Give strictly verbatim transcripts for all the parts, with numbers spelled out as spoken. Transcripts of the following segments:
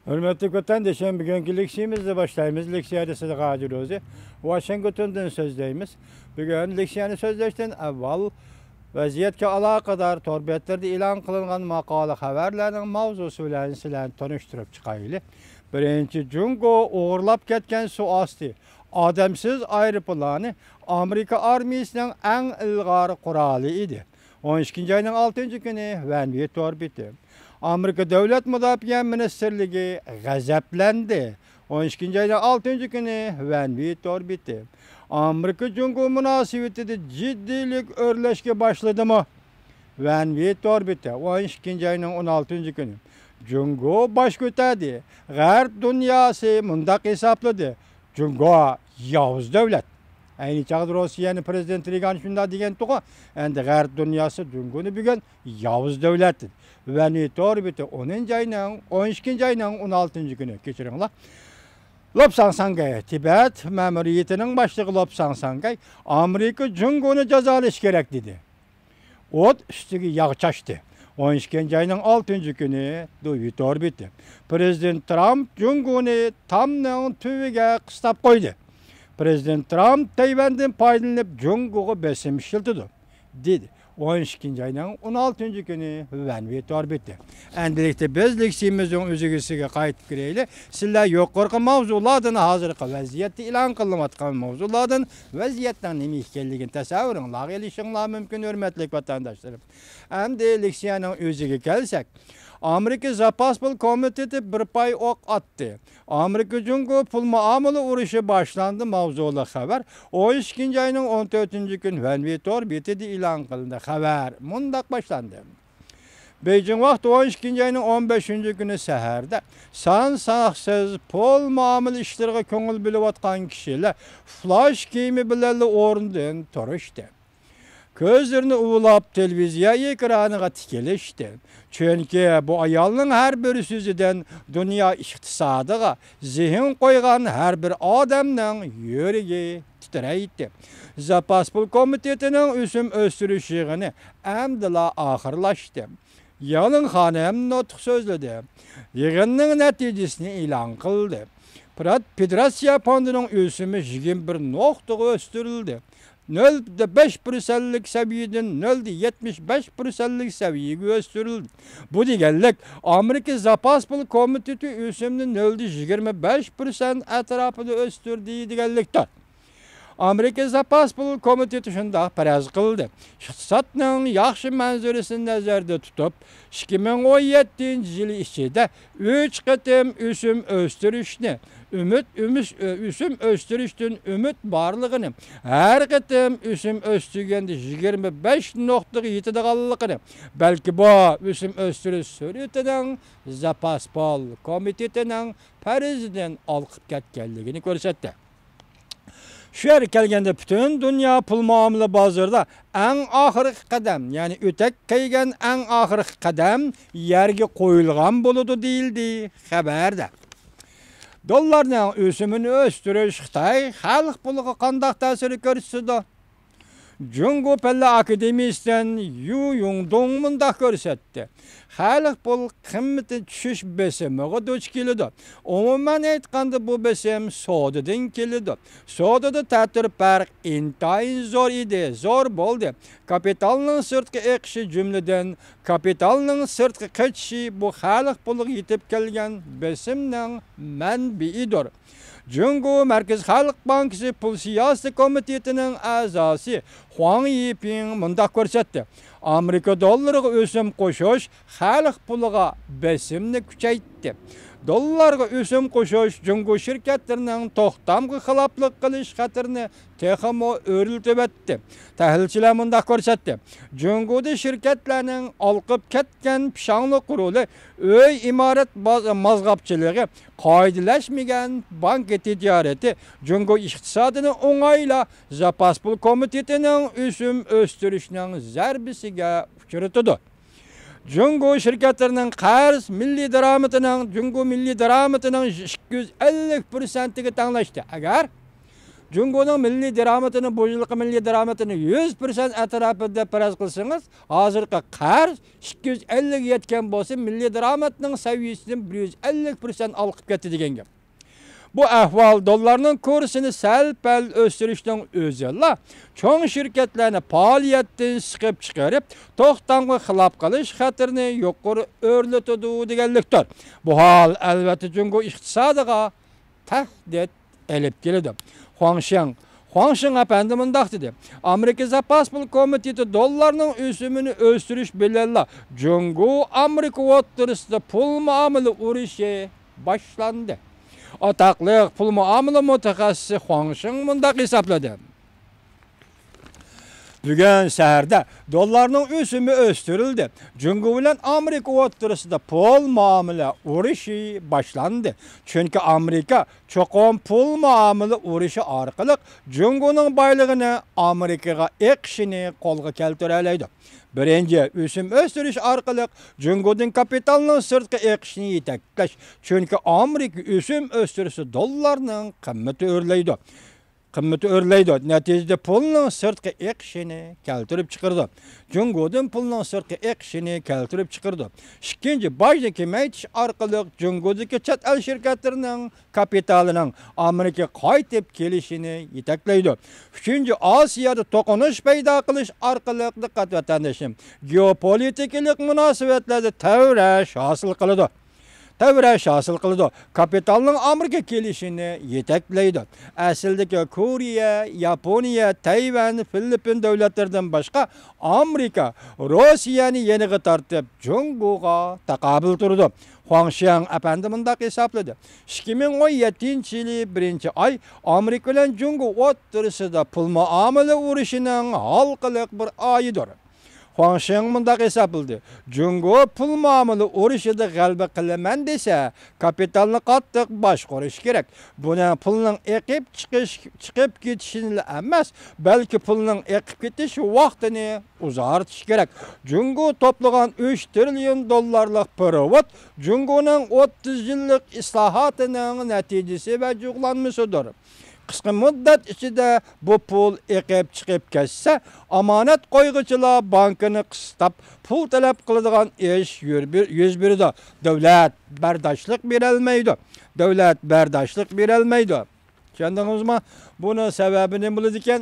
Hürmetli vatandaşım, bugünkü leksiyemizle başlayımız. Leksiya desede gacırızı. Washington'dan sözdeyimiz. Bugün leksiyani sözleşten evvel vaziyetke alakadar torbetlerde ilan kılıngan makale haberlerinin mavzusu bilen silen tanıştırıp çıkaylı. Birinci, Jungo uğurlap ketken su astı. Ademsiz ayrıpılanı Amerika armiyasının en ilgari kuralı idi. on ikinci ayının altıncı günü Venviye torbiti. Amerika Devlet Müdafiə Ministerliği gazaplendi. on ikinci ayının altıncı günü Venviye torbiti. Amerika Jungo münasebeti de ciddilik örleşke başladı mı? Venviye torbiti. on ikinci ayının on altıncı günü. Jungo baş götedi. Garp dünyası mundak hesapladı. Jungo Yavuz devlet. Aynı çağda Rusya'nın prezidenti Reagan şunda degen toğa. Endi garp dünyası Jungo'nu bugün Yavuz devleti. Venviye torbiti onuncu ayının on ikinci ayının on altıncı günü geçirinler. Lobsang Sangay, Tibet memuriyetinin başlığı Lobsang Sangay, Amerika Jungo'nu cezalaş gerek dedi. Ot üstüge yağ çaştı. on ikinci ayının altıncı günü duyu torbiti. Prezident Trump Jungo'nu tamның tüvüge kıstap koydu. Prezident Trump Tayvan'dan paylanıp Jungo'ga besim şıltıdı, dedi. on ikinci ayının on altıncı günü Venviye torbiti. Endilikte biz leksiyimizin özügüsüge kayıt gireyle, sizler yok korku mavzulardan hazırlıkı vaziyette ilan kılınmatkan mavzulardan vaziyetten nemi ihkelligin tasavvurun lağılışınlar mümkün hürmetlik vatandaşlarım. Hem de leksiyanın özüge gelsek, Amerika Zapaspol Komiteti bir pay ok attı. Amerika Jungo pul muamele uruşu başlandı mavzulu haber. on ikinci ayının on dördüncü gün Venviye torbiti de ilan kılındı haber. Mundak başlandı. Beijing vakti on ikinci ayının on beşinci günü seherde san sanaksız pul muamele işlerine köngül bilip atkan kişiler flash giyimi bilerli orundan turuştu. Gözlerini uğulap televizya ekranına tikilişti. Çünkü bu ayalının her bir sözüden dünya iktisadıga zihin koygan her bir adamның yüreği titreydi. Zapaspol Komitetinin üsüm östürüşüğünü emdila ahırlaştı. Yalın hanım notuk sözledi. Yığının neticesini ilan kıldı. Federasiya fondunun üsümü yigirme bir nokta östürüldü. nol virgül beş prosentlik seviyeden nol virgül yetmiş beş prosentlik seviyeye gösterildi. Bu degenlik Amerika Zapaspol Komiteti üsümünün nol virgül yigirme beş prosent etrafında östürdüğü degenliktir. Amerika Zapaspol Komiteti şunda paraz kıldı. İktisatның yaxşı manzarasını nazarda tutup, iki ming on yedinci yılı içinde üç kıtım üsüm östürüşünü, ümit ümit üsüm östürüştün ümit barlığını, her kıtım üsüm östürgende yigirme beş nokta yetidiganlığını, belki bu üsüm östürüş sürütünün Zapaspol Komitetinin parizden alkıp ketkenligini görsetti. Şu yer kelgende bütün dünya pul muamele bazarda en ahırkı kadem, yani ötek kaygan en ahırkı kadem yerge koyulgan buludu değildi haberde. Dollarның ösümünü östürüş Xitay xalq puluğu qandaq təsiri görsüdü. Jungo Pelle Akademisi'den Yu Yongdong mundaq görsetdi. Xalq pul kımmeti düşüş besimiga duç kelidi. Umuman aytqanda bu besim sodadan kelidi. Sodada ta'tir farq intayin zor idi, zor bo'ldi. Kapitalning sirtqi eqishi jumladan kapitalning sirtqi qichishi bu xalq puluga yetib kelgan besimning manbiidir. Jungo Merkez Halk Bankası Pul Siyasi Komitetinin azası Huang Yiping mundaq görsetdi. Amerika dollariga ösüm qo'shish xalq puliga besimni kuchaytdi. Dollarga ösüm qo'shish Jungo şirketlerining to'xtamga xiloflik qilish xatirini texmo o'riltib etdi. Tahlilchilar mundaq ko'rsatdi. Jungoda şirketlarning olqib ketgan pishonli quruli, öy imorat mazg'abchiligi, qoidalashmagan bank ticareti Jungo iqtisodini o'ng'ayla Zapaspol Komitetining ösüm östürüşünün zarbisiga uchratdi. Jungo şirketlerinin qarz milli daromadının Jungo milli daromadının iki yüz ellik prosentiga tenglaştı. Agar Cungo'nun milli daramatını, bu yılki milli daramatını yüz persent etrafında peraz kılsınız, hazırki qarz ikki yuz ellik yetken bolsa milli daramatının seviyesini bir yüz ellik persent alıp ketdi degan gap. Bu ahval dollarning kursini sal-pal o'stirishning o'zila cho'ng shirkatlarni faoliyatdan siqib chiqarib, to'xtamga xilof qilish xatirini yuqori o'rlatadi deganlikdir. Bu hol albatta Jungo iqtisodiga tahdid elib keladi. Huangshan Huangshan efendi mundaq dedi. Amerika Zapas Pul Komiteti dollarning o'simini o'stirish bilan Jungo Amerika o'rtasida pul muomala urushi boshlandi. Ataqlı pul muamele mutaxassisi Huangshan mundaq hisobladi. Bugun shaharda dollarning o'simi o'stirildi. Jungo bilan Amerika o'rtasida pul muomala urushi boshlandi. Chunki Amerika cho'qim pul muomala urushi orqali Jungoning boyligini Amerikaga eqishini qo'lga keltira oladi. Birinci, o'sim o'stirish orqali Jungoning kapitalning sirtqi eqishini yetaklash. Chunki Amerika o'sim o'stirsa dollarning qimmati o'rlaydi. Qimmati o'rlaydi. Natijada pulning sirtqi eqishini keltirib chiqardi. Jungodan pulning sirtqi eqishini keltirib chiqardi. Ikkinchi, bojni kamaytirish orqali Jungodagi chet el shirkatlarining kapitalining Amerikaga qaytib kelishini yetaklaydi. Uchinchi, Osiyoda to'qinish paydo qilish orqali diqqat vatandoshim, geopolitik munosabatlarda tavrash hosil qiladi. Tavrash hosil qiladi. Kapitalning Amerika kelishini yetaklaydi. Aslidagi Koreya, Yaponiya, Tayvan, Filippin davlatlaridan boshqa Amerika Rossiyani yeniga tortib Jungoga taqobil turdi. Huangshan efendi mundaq hisobladi. ikki ming o'n yettinchi yili birinchi oy Amerika bilan Jungo o'rtasida pul muomala urushining halqaliq bir oyidir. Huangshan mundaq hisobladi. Jungo pul muomala urushida g'alaba qilaman desa, kapitalni qattiq boshqarish kerak. Buni pulning eqib chiqish, chiqib ketishini emas, balki pulning eqib ketish vaqtini uzartish kerak. Jungo to'plagan uch trillion dollarlik pirovod Jungoning o'ttiz yillik islohotining natijasi va jug'lanmasidir. Qisqa muddat ichida bu pul eqib chiqib ketsa, omonat qo'yg'ichilar bankini qistab pul talab qiladigan ish yuz beradi. Davlat bardoshlik berolmaydi. Davlat bardoshlik berolmaydi. Tushundingizmi? Buni sababi nima bo'ladi ekan?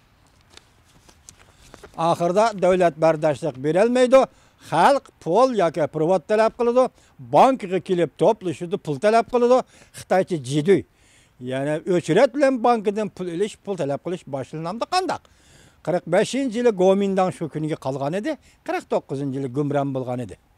Oxirida davlat bardoshlik berolmaydi. Xalq pul yoki privat talab qiladi, bankga kelib to'plashadi, pul talab qiladi. Xitoycha jiduy. Yani o'chirat bilan bankidan pul olish, pul talab qilish boshlanamdi qandaq. qirq beshinchi yili Gomindan shu kuniga qolgan edi, qirq to'qqizinchi yili Gumran bo'lgan edi.